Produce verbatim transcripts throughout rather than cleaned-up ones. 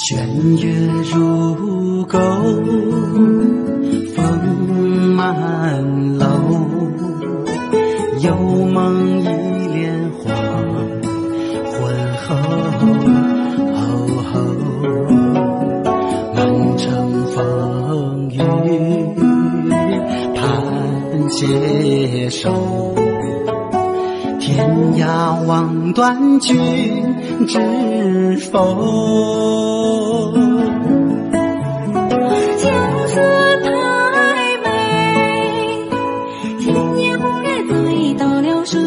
弦月如钩，风满楼，又梦一帘花，昏后后后，满城风雨盼携手，天涯望断君知否？ 江色太美，千年红月对到了水，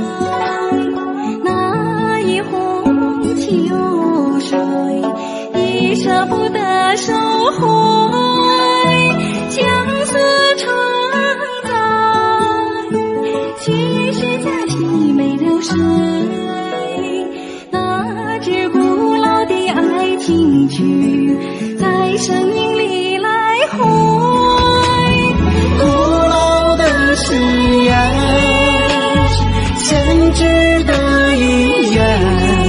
那一泓秋水，已舍不得收回。相思成灾，却是在凄美流水。那支古老的爱情曲，在生命里来回。 古老的誓言，千纸的一眼，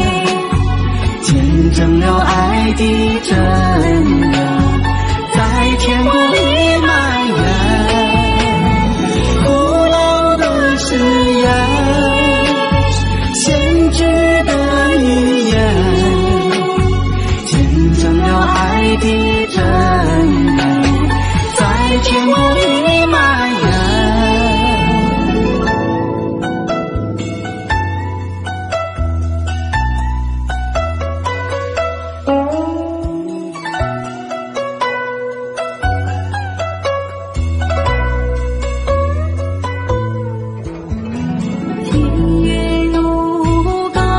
见证了爱的真real，在天国里蔓延。古老的誓言，千纸的一眼，见证了爱的真real，在天国里蔓延。 天月如钩，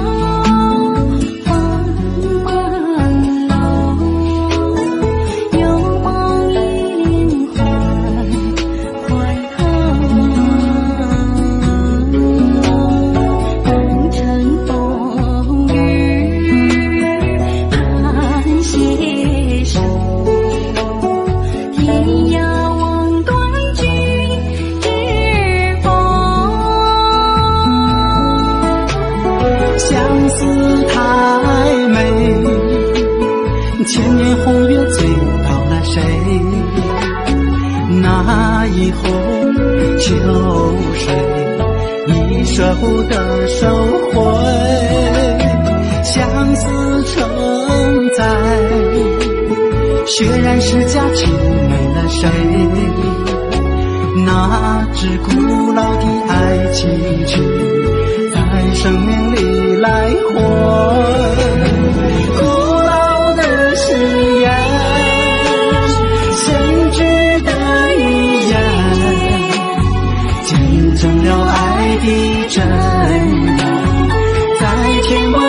风满楼，又梦一帘欢欢后，满城风雨盼携手，天涯望断君知否？ 相思太美，千年红月醉到了谁？那一泓秋水，已舍不得收回。相思成灾，血染世家，凄美了谁？那支古老的爱情曲，在生命里来回。古老的誓言，千纸的一眼，见证了爱的真real，在天国